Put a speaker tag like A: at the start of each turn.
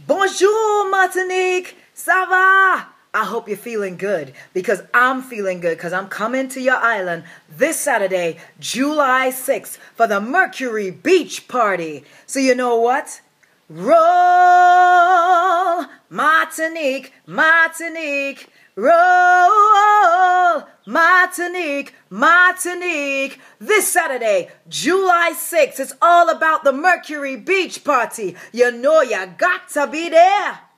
A: Bonjour, Martinique. Ça va? I hope you're feeling good because I'm feeling good because I'm coming to your island this Saturday, July 6th for the Mercury Beach Party. So you know what? Roll, Martinique, Martinique. Roll, Martinique, Martinique. This Saturday, July 6th, it's all about the Mercury Beach Party. You know you got to be there.